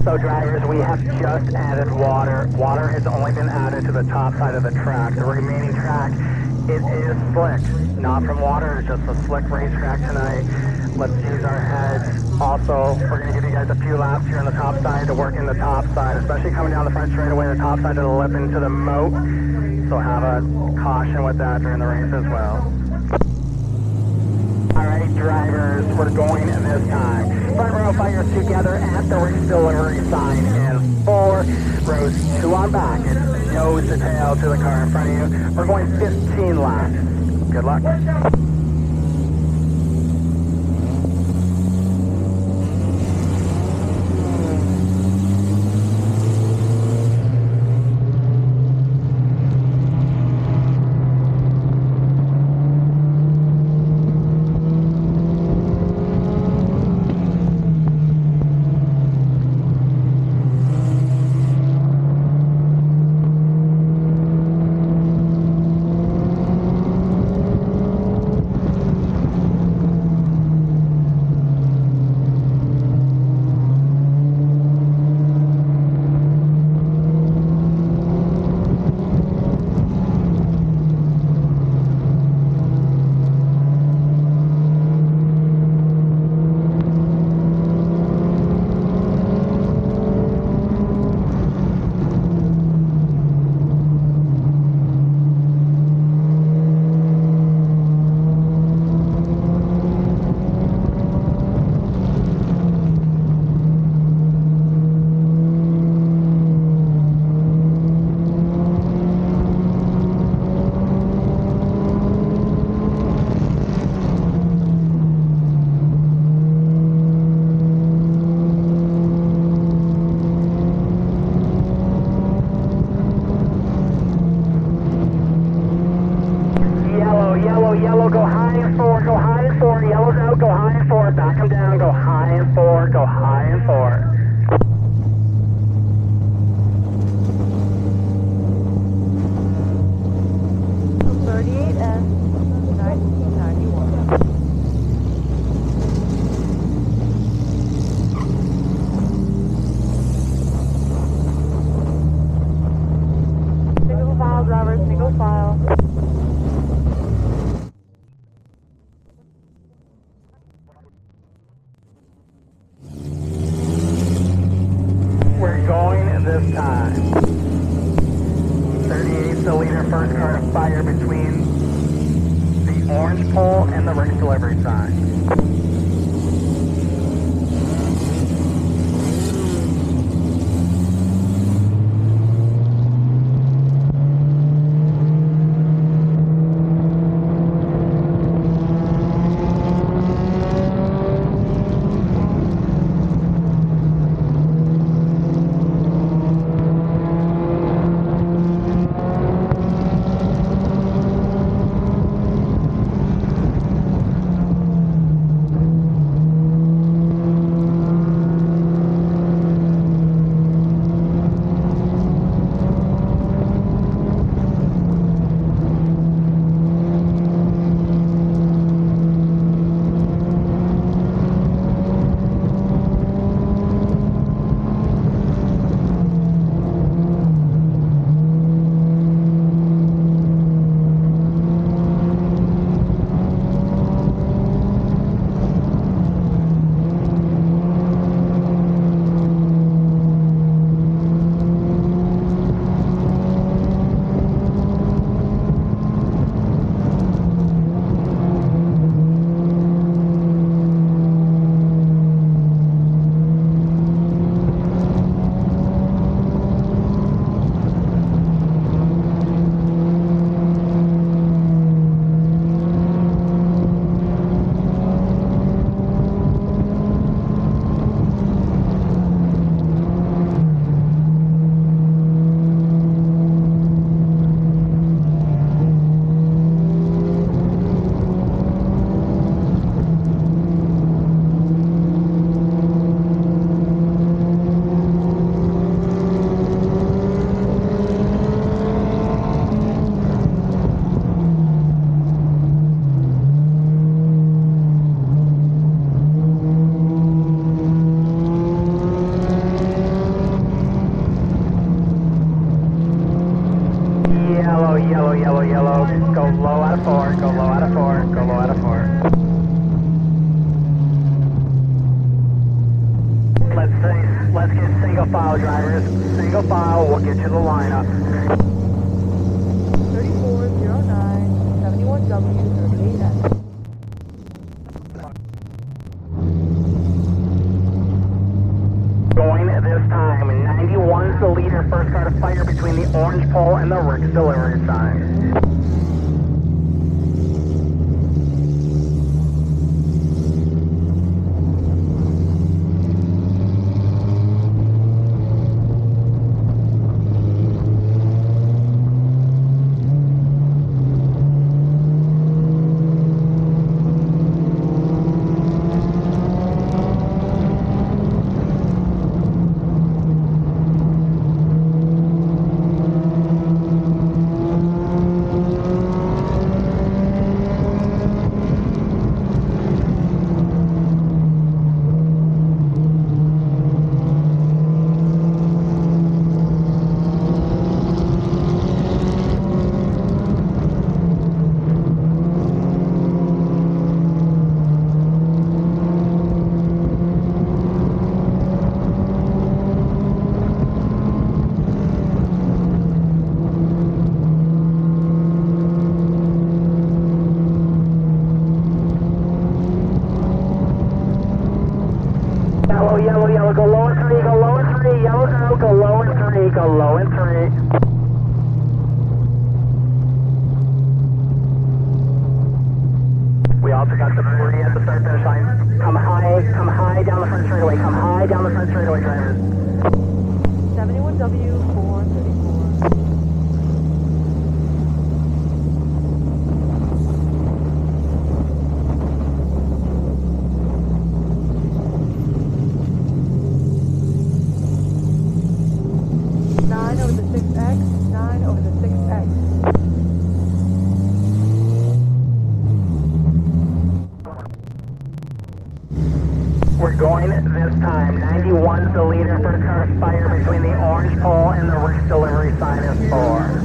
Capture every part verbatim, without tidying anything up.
So drivers, we have just added water. Water has only been added to the top side of the track. The remaining track, it is slick. Not from water, it's just a slick racetrack tonight. Let's use our heads. Also, we're going to give you guys a few laps here on the top side to work in the top side, especially coming down the front straightaway, the top side of the lip into the moat. So have a caution with that during the race as well. Alright, drivers, we're going this time. Front row fires together at the race delivery sign in four. Rows two on back. It's nose to tail to the car in front of you. We're going fifteen laps. Good luck. Yellow, go high and forward, go high and forward. Yellow's out, go high and forward. Back them down, go high and forward, go high and forward. thirty-eight S, nineteen ninety-one. Single file, driver, single file. We're going this time. thirty-eight's the leader, first car to fire between the orange pole and the race delivery sign. of four, go low out of four, go low out of four. Let's say, let's get single file drivers. Single file, we'll get you the lineup. thirty-four zero nine, seventy-one W, thirty-eight S. Going this time, ninety-one's the leader, first car to fire between the orange pole and the Rick's delivery sign. Yellow, yellow, yellow, go low in three, go low in three, yellow go, go low in three, go low in three. We also got the three at the start finish line. Come high, come high down the front straightaway, come high down the front straightaway, drivers. seventy-one W, four thirty-four. nine over the six X, nine over the six X. We're going this time. ninety-one's the leader, first car to fire between the orange pole and the Rick's delivery sign is four.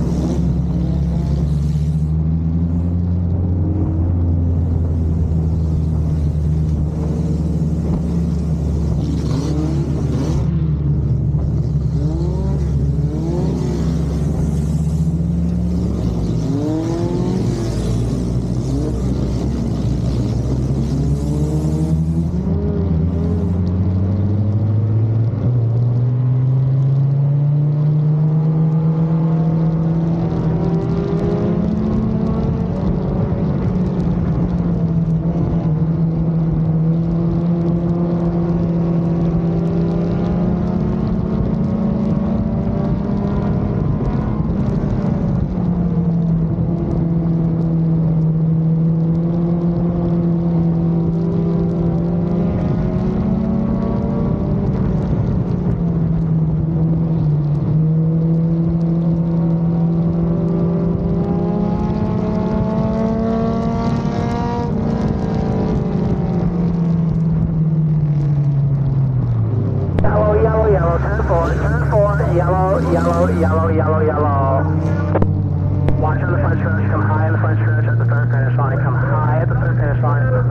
Yellow, yellow, turn four, turn four, yellow, yellow, yellow, yellow, yellow. Watch on the front stretch, come high in the front stretch at the third finish line, come high at the third finish line.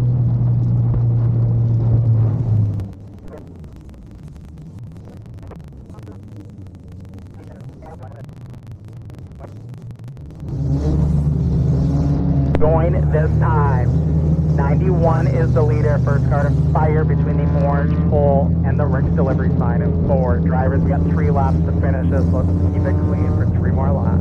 Going this time. ninety-one is the leader, first car to fire between the orange pole and the Rick's delivery sign is four. Drivers, we got three laps to finish this. Let's keep it clean for three more laps.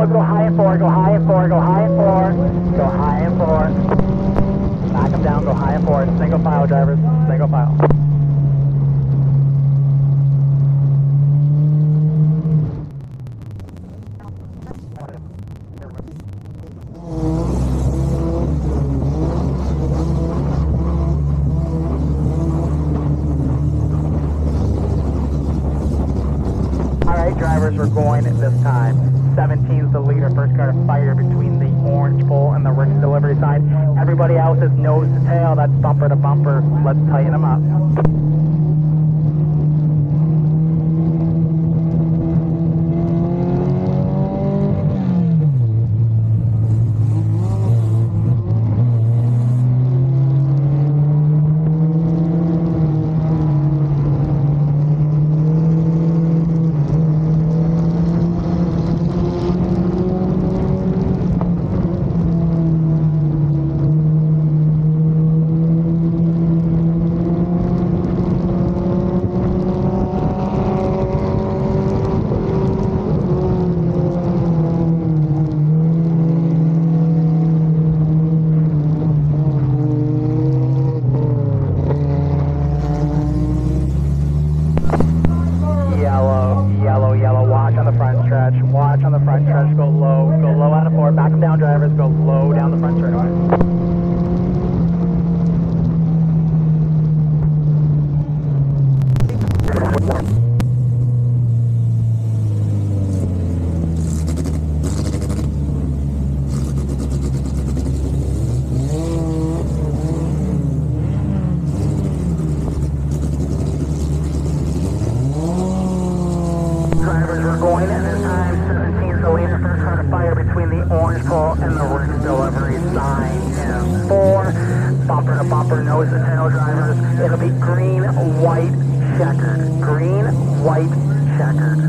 four, go high and four, go high and four, go high and four, go high and four. Back them down, go high and four. Single file, drivers, single file. Alright, drivers, we're going this time. seventeen's the leader, first car to fire between the orange pole and the Rick's delivery side. Everybody else is nose to tail, that's bumper to bumper. Let's tighten them up. Watch on the front stretch, go low, go low out of four, back them down, drivers, go low down the front straightaway. Drivers, we're going in this time. seventeen's the leader, first car to fire between the orange pole and the Rick's delivery sign. And four, bumper to bumper, nose to tail, drivers. It'll be green, white, checkered. Green, white, checkered.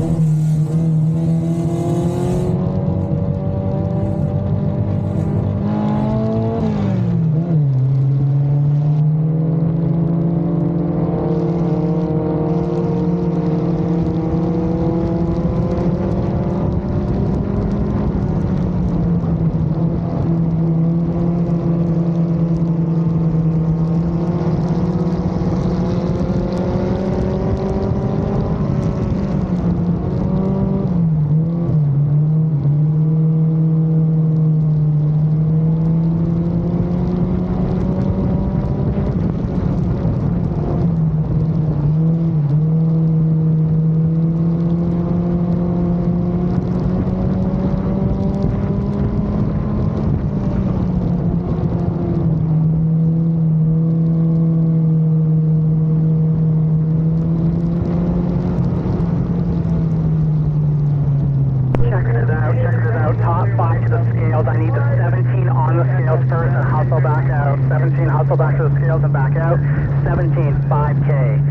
Top five to the scales. I need the seventeen on the scales first and hustle back out. seventeen, hustle back to the scales and back out. seventeen, five K.